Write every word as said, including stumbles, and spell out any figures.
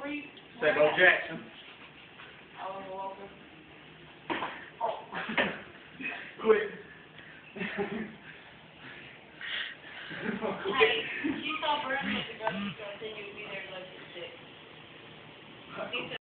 Sabo Jackson. Oh. Quit. Hey, she saw Brandon at the grocery store and said you would be there to let you sit. He said